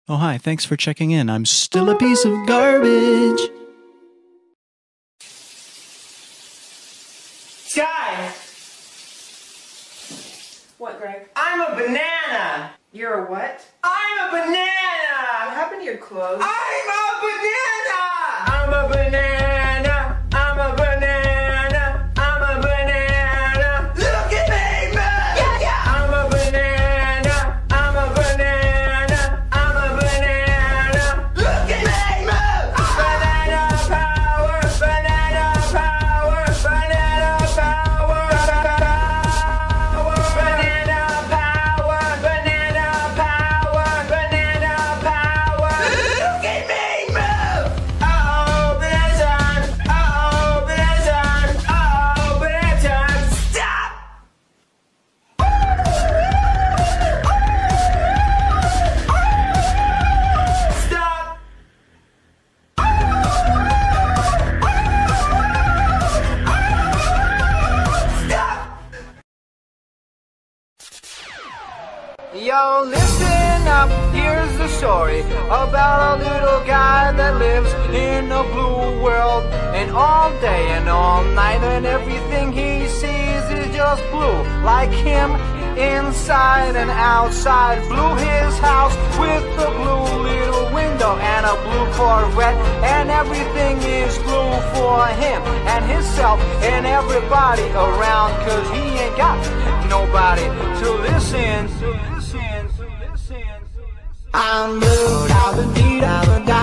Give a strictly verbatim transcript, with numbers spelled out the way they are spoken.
Oh, hi, thanks for checking in. I'm still a piece of garbage. Sky! What, Greg? I'm a banana! You're a what? I'm a banana! What happened to your clothes? I'm a banana! I'm a banana! I'm a banana! I'm a banana! Look at me move! Yeah, yeah! I'm a banana! I'm a banana! I'm a banana! Look at me move! Banana power! Banana power! Banana power! Banana power! Banana power! Banana power! Look at me move! Uh-oh, banana time! Uh-oh, banana time! Uh-oh, banana time! Stop! Stop! Stop! Yo, listen up, here's the story about a little guy that lives in a blue world. And all day and all night and everything he sees is just blue. Like him, inside and outside. Blue his house with a blue little window and a blue Corvette. And everything is blue for him and himself and everybody around. Cause he ain't got nobody to listen to. I'm blue, I've been beat, I've been